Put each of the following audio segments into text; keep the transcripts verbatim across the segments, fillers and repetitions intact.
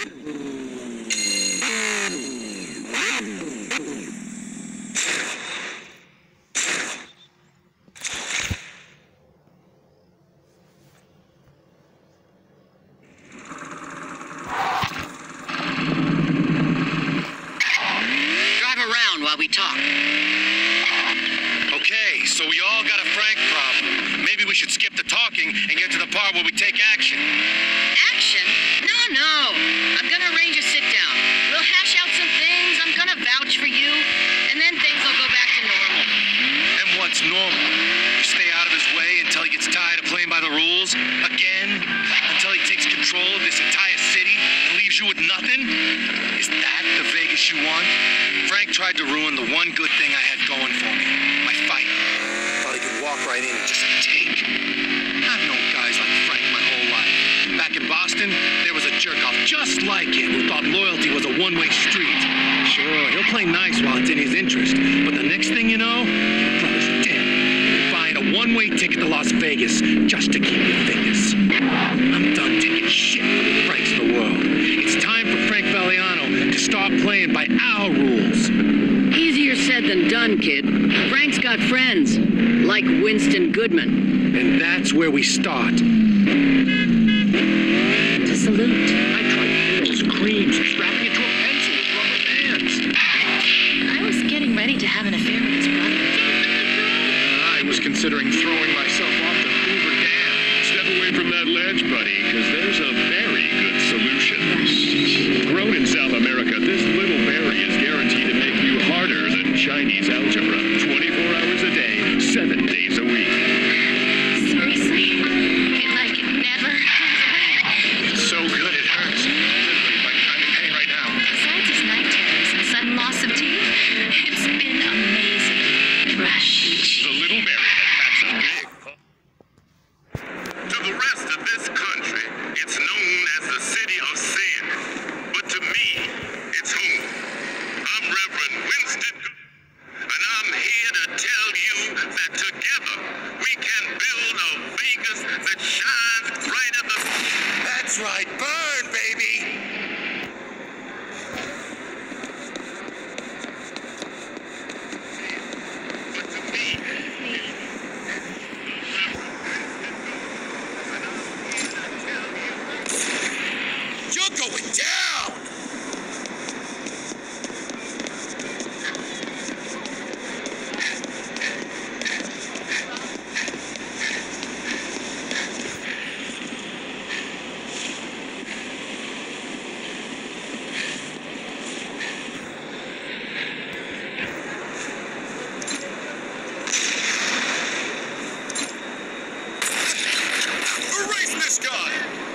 While we talk. Okay, so we all got a Frank problem. Maybe we should skip the talking and get to the part where we take action. Action? No, no. I'm gonna arrange a sit down. We'll hash out some things. I'm gonna vouch for you. And then things will go back to normal. And what's normal? You stay out of his way until he gets tired of playing by the rules? Again? Until he takes control of this entire city and leaves you with nothing? Is that the Vegas you want? Frank tried to ruin the one good thing I had going for me. My fight. Thought he could walk right in and just take. I've known guys like Frank my whole life. Back in Boston, there was a jerk-off just like him who thought loyalty was a one-way street. Sure, he'll play nice while it's in his interest, but the next thing you know, your brother's dead. You're buying a one-way ticket to Las Vegas just to keep your fingers. I'm done taking shit from the Franks of the world. It's time for Frank Valiano to start playing by our rules. Easier said than done, kid. Frank's got friends, like Winston Goodman. And that's where we start. To salute. I tried pills, creams, strapping it to a pencil with rubber bands. I was getting ready to have an affair with his brother. I was considering throwing myself off the Hoover Dam. Step away from that ledge, buddy, because there's a very good solution. Grown in South America, this little berry is guaranteed to make you harder than Chinese algebra. twenty-four hours a day, seven days a week. Seriously? It like it never goes away. It's so good it hurts. Literally like I'm in pain right now. Besides his night terrors and sudden loss of teeth, it's been amazing. Rush. The little berry that packs a big... To the rest of this country, it's known as the City of Sin. But to me, it's home. I'm Reverend Winston, and I'm here to tell you that together we can build a Vegas that shines brighter than... That's right, burn, baby! But to me, You're going down! Erase this guy!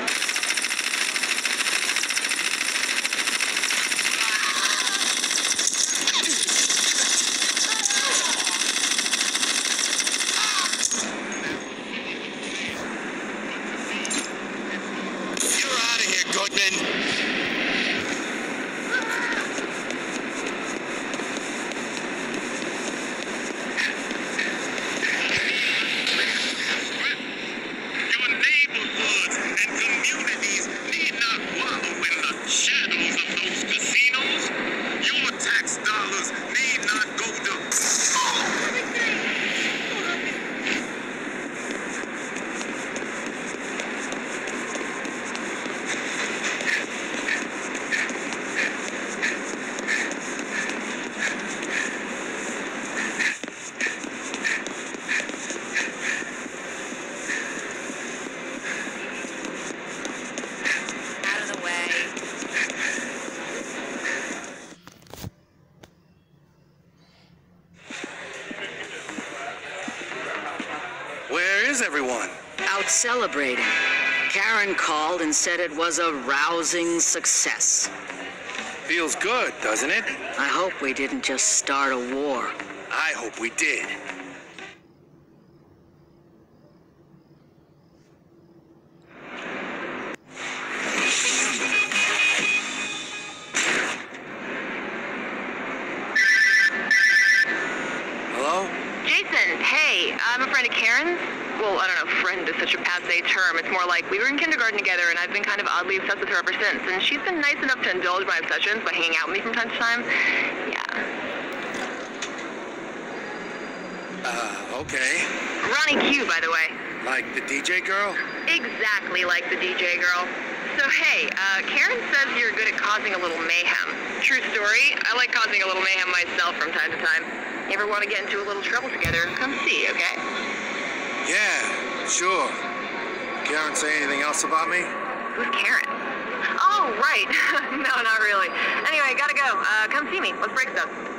You're out of here, Goodman. your neighborhoods and communities need not wallow in the shadows of those casinos. Your tax dollars need not go to... Where is everyone? Out celebrating. Karen called and said it was a rousing success. Feels good, doesn't it? I hope we didn't just start a war. I hope we did. Hello? Jason, hey, I'm a friend of Karen's. well, I don't know, friend is such a passé term. It's more like we were in kindergarten together, and I've been kind of oddly obsessed with her ever since. And she's been nice enough to indulge my obsessions by hanging out with me from time to time. Yeah. Uh, okay. Ronnie Q, by the way. Like the D J girl? Exactly like the D J girl. So hey, uh, Karen says you're good at causing a little mayhem. True story, I like causing a little mayhem myself from time to time. You ever want to get into a little trouble together, come see, okay? Yeah, sure. Karen say anything else about me? Who's Karen? Oh, right. No, not really. Anyway, gotta go. Uh, come see me. Let's break stuff.